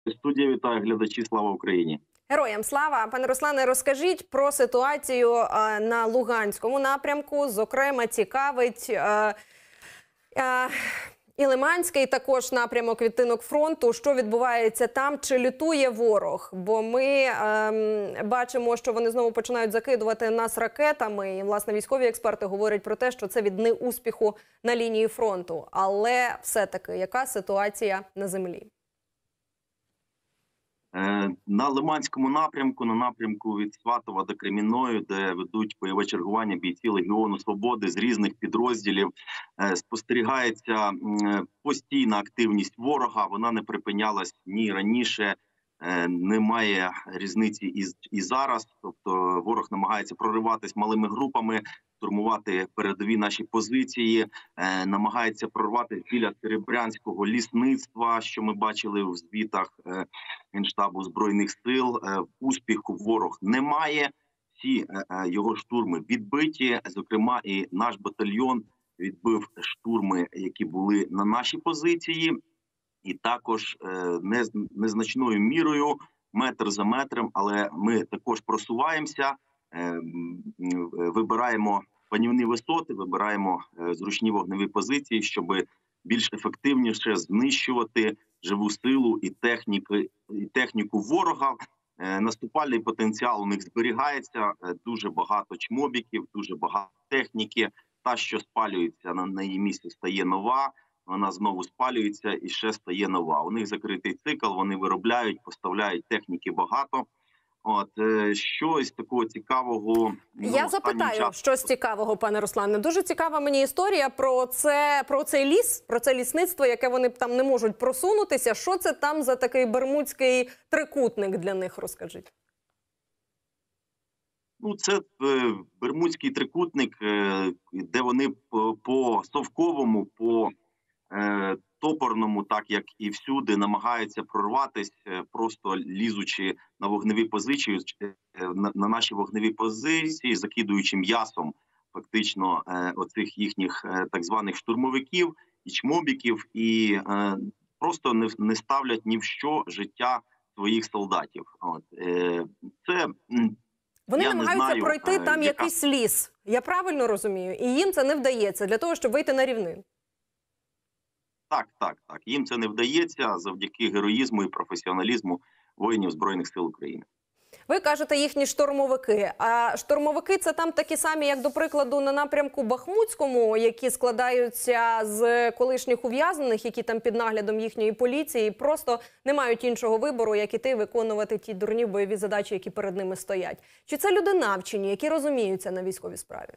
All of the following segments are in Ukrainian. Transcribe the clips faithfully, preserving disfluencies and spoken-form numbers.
студія, вітаю глядачі, слава Україні. Героям слава! Пане Руслане, розкажіть про ситуацію на Луганському напрямку. Зокрема, цікавить е, е, і Лиманський також напрямок, відтинок фронту. Що відбувається там? Чи лютує ворог? Бо ми е, бачимо, що вони знову починають закидувати нас ракетами. І, власне, військові експерти говорять про те, що це від неуспіху на лінії фронту. Але все-таки, яка ситуація на землі? На Лиманському напрямку, на напрямку від Сватова до Кремінної, де ведуть бойове чергування бійці Легіону Свободи з різних підрозділів, спостерігається постійна активність ворога. Вона не припинялась ні раніше, немає різниці і, і зараз. Тобто ворог намагається прориватись малими групами, штурмувати передові наші позиції, е, намагається прорватися біля Серебрянського лісництва, що ми бачили в звітах е, Генштабу Збройних сил. Е, успіху ворог немає, всі е, його штурми відбиті, зокрема і наш батальйон відбив штурми, які були на наші позиції, і також е, не, незначною мірою, метр за метром, але ми також просуваємося, е, вибираємо панівні висоти, вибираємо зручні вогневі позиції, щоб більш ефективніше знищувати живу силу і техніку, і техніку ворога. Наступальний потенціал у них зберігається, дуже багато чмобіків, дуже багато техніки. Та, що спалюється, на її місці стає нова, вона знову спалюється і ще стає нова. У них закритий цикл, вони виробляють, поставляють техніки багато. От, щось такого цікавого. Ну, Я запитаю, час... щось цікавого, пане Руслане. Дуже цікава мені історія про це, про цей ліс, про це лісництво, яке вони там не можуть просунутися. Що це там за такий бермудський трикутник для них, розкажіть? Ну, це е, бермудський трикутник, е, де вони по, по Совковому, по е, Топорному, так як і всюди, намагаються прорватися, просто лізучи на вогневі позиції, на, на наші вогневі позиції, закидуючи м'ясом фактично е, оцих їхніх е, так званих штурмовиків і чмобіків, і е, просто не, не ставлять ні в що життя своїх солдатів. От, е, це... Вони Я намагаються знаю, пройти там яка... якийсь ліс. Я правильно розумію? І їм це не вдається для того, щоб вийти на рівнину. Так, так, так. Їм це не вдається завдяки героїзму і професіоналізму воїнів Збройних сил України. Ви кажете, їхні штурмовики. А штурмовики – це там такі самі, як, до прикладу, на напрямку Бахмутському, які складаються з колишніх ув'язнених, які там під наглядом їхньої поліції, і просто не мають іншого вибору, як іти виконувати ті дурні бойові задачі, які перед ними стоять. Чи це люди навчені, які розуміються на військовій справі?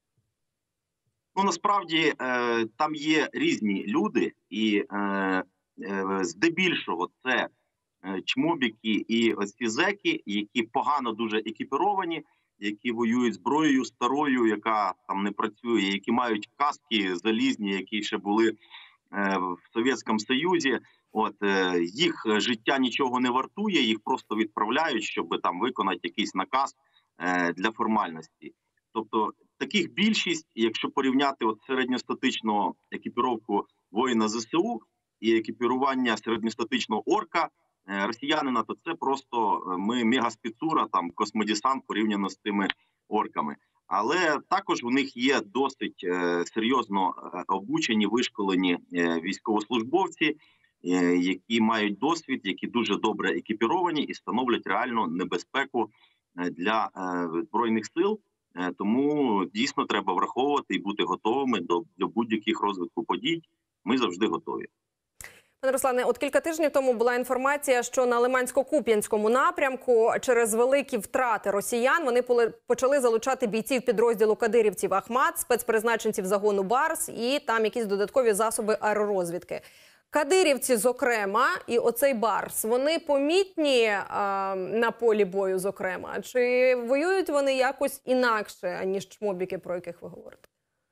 Ну, насправді, е, там є різні люди, і е, е, здебільшого це чмобіки і оці зеки, які погано дуже екіпіровані, які воюють зброєю старою, яка там не працює, які мають каски залізні, які ще були е, в Совєтському Союзі. От, е, їх життя нічого не вартує, їх просто відправляють, щоб там виконати якийсь наказ е, для формальності. Тобто таких більшість, якщо порівняти от середньостатичну екіпіровку воїна ЗСУ і екіпірування середньостатичного орка, росіянина, то це просто ми мегаспецура, там космодесант порівняно з тими орками. Але також у них є досить е, серйозно обучені, вишколені е, військовослужбовці, е, які мають досвід, які дуже добре екіпіровані і становлять реальну небезпеку для е, Збройних сил. Е, тому дійсно треба враховувати і бути готовими до, до будь-яких розвитку подій. Ми завжди готові. Пане Руслане, от кілька тижнів тому була інформація, що на Лимансько-Куп'янському напрямку через великі втрати росіян вони почали залучати бійців підрозділу кадирівців «Ахмат», спецпризначенців загону «Барс» і там якісь додаткові засоби аеророзвідки. Кадирівці, зокрема, і оцей «Барс», вони помітні а, на полі бою, зокрема? Чи воюють вони якось інакше, ніж чмобіки, про яких ви говорите?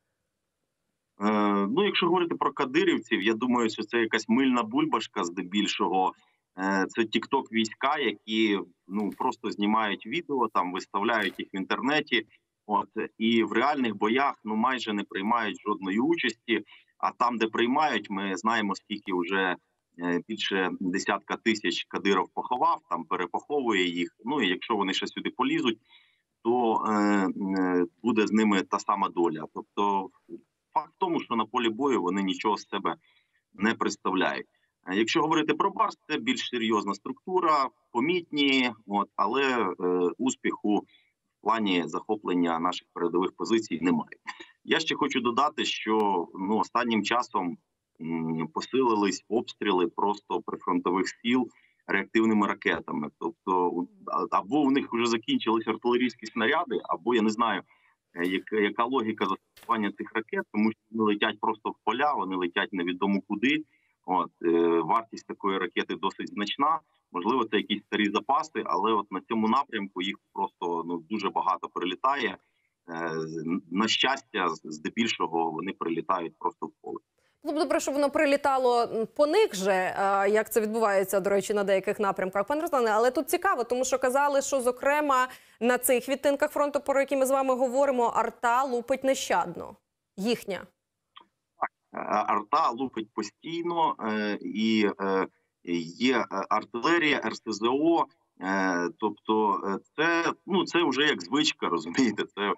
Ну, якщо говорити про кадирівців, я думаю, що це якась мильна бульбашка здебільшого. Це тік-ток війська, які ну просто знімають відео, там виставляють їх в інтернеті. От і в реальних боях ну майже не приймають жодної участі. А там, де приймають, ми знаємо, скільки вже більше десятка тисяч Кадиров поховав, там перепоховує їх. Ну і якщо вони ще сюди полізуть, то е, е, буде з ними та сама доля. Тобто факт в тому, що на полі бою вони нічого з себе не представляють. Якщо говорити про Барс, це більш серйозна структура, помітні, от, але е, успіху в плані захоплення наших передових позицій немає. Я ще хочу додати, що ну, останнім часом м, посилились обстріли просто прифронтових сіл реактивними ракетами. Тобто або у них вже закінчились артилерійські снаряди, або я не знаю, яка, яка логіка застосування цих ракет, тому що вони летять просто в поля, вони летять невідомо куди. От, е, вартість такої ракети досить значна. Можливо, це якісь старі запаси, але от на цьому напрямку їх просто ну, дуже багато прилітає. Е, на щастя, здебільшого вони прилітають просто в поле. Було б добре, щоб воно прилітало по них же, як це відбувається, до речі, на деяких напрямках. Пане Руслане, але тут цікаво, тому що казали, що, зокрема, на цих відтинках фронту, про які ми з вами говоримо, арта лупить нещадно. Їхня. Арта лупить постійно, і є артилерія, ер ес зе о, тобто це, ну, це вже як звичка, розумієте, це,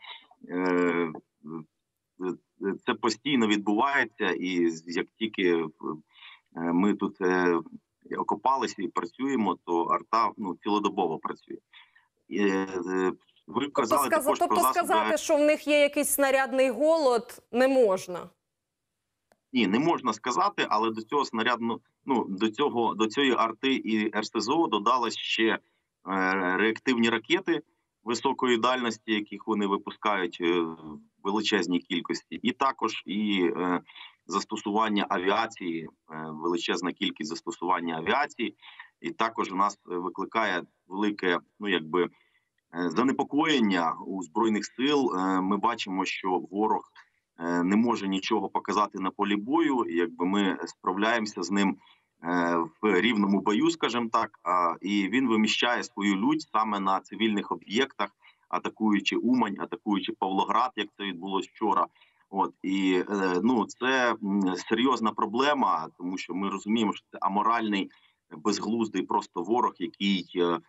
це постійно відбувається, і як тільки ми тут окопалися і працюємо, то арта ну, цілодобово працює. Ви казали тобто, також тобто про засоби... сказати, що в них є якийсь снарядний голод, не можна? Ні, не можна сказати, але до цього снарядно, ну до цього до цієї арти і ер ес зе о додалось ще е, реактивні ракети високої дальності, яких вони випускають е, в величезній кількості, і також і е, застосування авіації, е, величезна кількість застосування авіації, і також у нас викликає велике, ну якби е, занепокоєння у збройних сил. Е, ми бачимо, що ворог не може нічого показати на полі бою, якби ми справляємося з ним в рівному бою, скажімо так, і він виміщає свою лють саме на цивільних об'єктах, атакуючи Умань, атакуючи Павлоград, як це відбулося вчора. От і ну це серйозна проблема, тому що ми розуміємо, що це аморальний, безглуздий просто ворог, який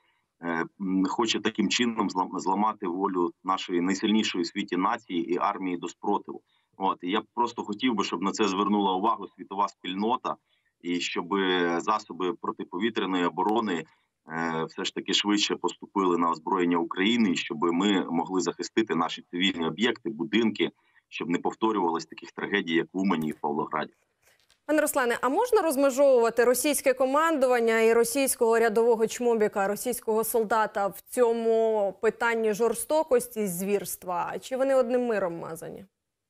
хоче таким чином зламати волю нашої найсильнішої у світі нації і армії до спротиву. От і я просто хотів би, щоб на це звернула увагу світова спільнота, і щоб засоби протиповітряної оборони е, все ж таки швидше поступили на озброєння України, і щоб ми могли захистити наші цивільні об'єкти, будинки, щоб не повторювалось таких трагедій, як в Умані і в Павлограді. Пане Руслане, а можна розмежовувати російське командування і російського рядового чмобіка, російського солдата в цьому питанні жорстокості і звірства? Чи вони одним миром мазані?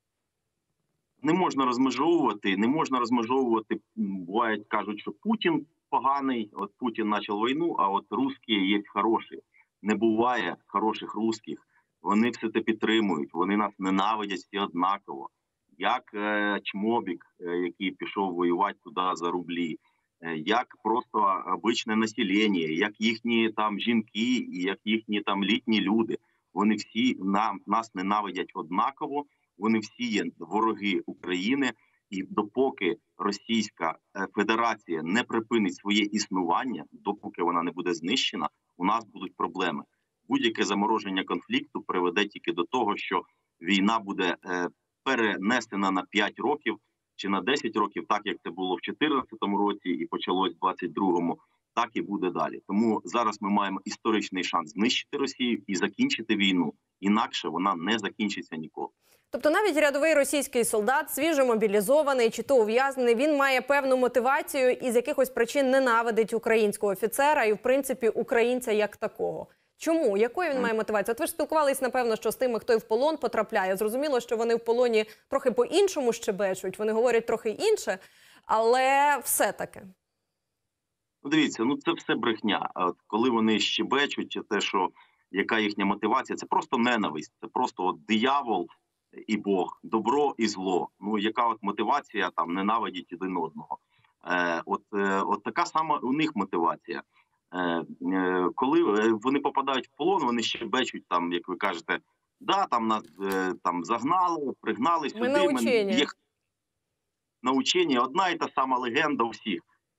Не можна розмежовувати, не можна розмежовувати, бувають, кажуть, що Путін поганий, от Путін почав війну, а от русські є хороші. Не буває хороших русських, вони все це підтримують, вони нас ненавидять всі однаково. Як е, чмобік, е, який пішов воювати туди за рублі, е, як просто обичне населення, як їхні там жінки, і як їхні там літні люди. Вони всі нам, нас ненавидять однаково, вони всі є вороги України. І допоки Російська Федерація не припинить своє існування, допоки вона не буде знищена, у нас будуть проблеми. Будь-яке замороження конфлікту приведе тільки до того, що війна буде е, перенесена на п'ять років чи на десять років, так як це було в чотирнадцятому році і почалось в двадцять другому, так і буде далі. Тому зараз ми маємо історичний шанс знищити Росію і закінчити війну. Інакше вона не закінчиться ніколи. Тобто навіть рядовий російський солдат, свіжо мобілізований чи то ув'язнений, він має певну мотивацію і з якихось причин ненавидить українського офіцера і, в принципі, українця як такого. Чому? Якою він має мотивацію? От ви ж спілкувались, напевно, що з тими, хто і в полон потрапляє. Зрозуміло, що вони в полоні трохи по-іншому щебечуть, вони говорять трохи інше, але все-таки. Ну, дивіться, ну це все брехня. От коли вони щебечуть, те, що яка їхня мотивація, це просто ненависть, це просто от диявол і Бог, добро і зло. Ну, яка от мотивація там ненавидіть один одного. Е, от, е, от така сама у них мотивація. Е, е, коли вони попадають в полон, вони щебечуть там, як ви кажете, да, там нас е, там загнали, пригнали сюди. Ми на учення. Їх... На учення одна і та сама легенда у всіх.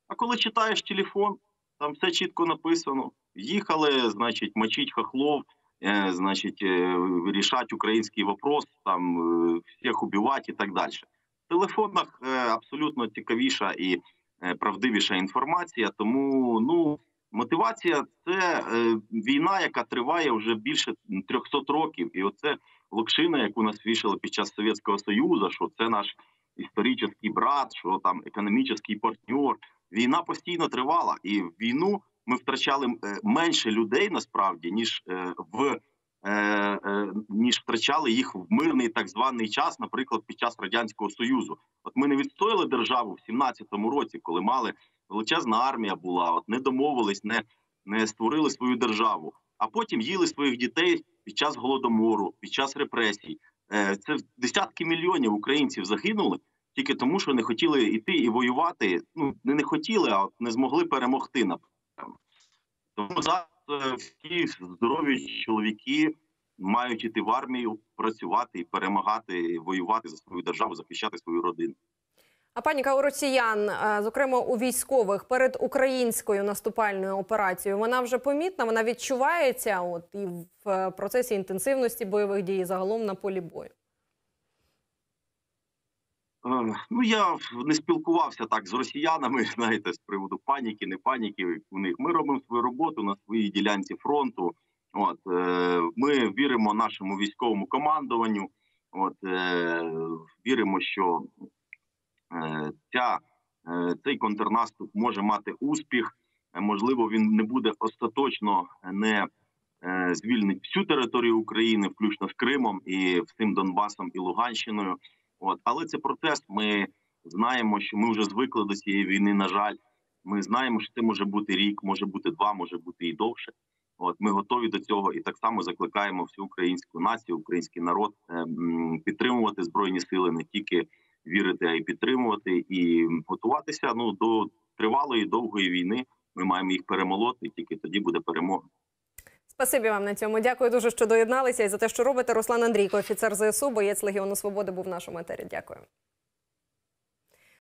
А коли читаєш телефон, там все чітко написано. Їхали, значить, мочить хохлов, е, значить, е, рішать український вопрос, там, е, всіх убивати і так далі. В телефонах е, абсолютно цікавіша і е, правдивіша інформація, тому, ну, мотивація – це е, війна, яка триває вже більше трьохсот років. І оце локшина, яку нас вішали під час Совєтського Союзу, що це наш історичний брат, що там економічний партнер. Війна постійно тривала, і в війну ми втрачали е, менше людей насправді, ніж е, в е, е, ніж втрачали їх в мирний так званий час, наприклад, під час Радянського Союзу. От ми не відстояли державу в сімнадцятому році, коли мали величезна армія була, от не домовились, не, не створили свою державу, а потім їли своїх дітей під час Голодомору, під час репресій. Е, це десятки мільйонів українців загинули тільки тому, що не хотіли йти і воювати. Ну, не не хотіли, а не змогли перемогти, напевно. Тому зараз е, всі здорові чоловіки мають іти в армію, працювати і перемагати, і воювати за свою державу, захищати свою родину. А паніка у росіян, е, зокрема у військових, перед українською наступальною операцією, вона вже помітна, вона відчувається от, і в е, процесі інтенсивності бойових дій, і загалом на полі бою? Е, Ну, я не спілкувався так з росіянами, знаєте, з приводу паніки, не паніки у них. Ми робимо свою роботу на своїй ділянці фронту. От, е, ми віримо нашому військовому командуванню. От, е, віримо, що е, ця, е, цей контрнаступ може мати успіх. Е, можливо, він не буде остаточно не е, звільнить всю територію України, включно з Кримом і всім Донбасом і Луганщиною. От, але це процес. Ми знаємо, що ми вже звикли до цієї війни. На жаль, ми знаємо, що це може бути рік, може бути два, може бути і довше. От, ми готові до цього і так само закликаємо всю українську націю, український народ е, підтримувати Збройні сили, не тільки вірити, а й підтримувати і готуватися, ну, до тривалої довгої війни. Ми маємо їх перемолоти, і тільки тоді буде перемога. Спасибі вам на цьому. Дякую дуже, що доєдналися і за те, що робите. Руслан Андрійко, офіцер зе ес у, боєць Легіону Свободи, був в нашому етері. Дякую.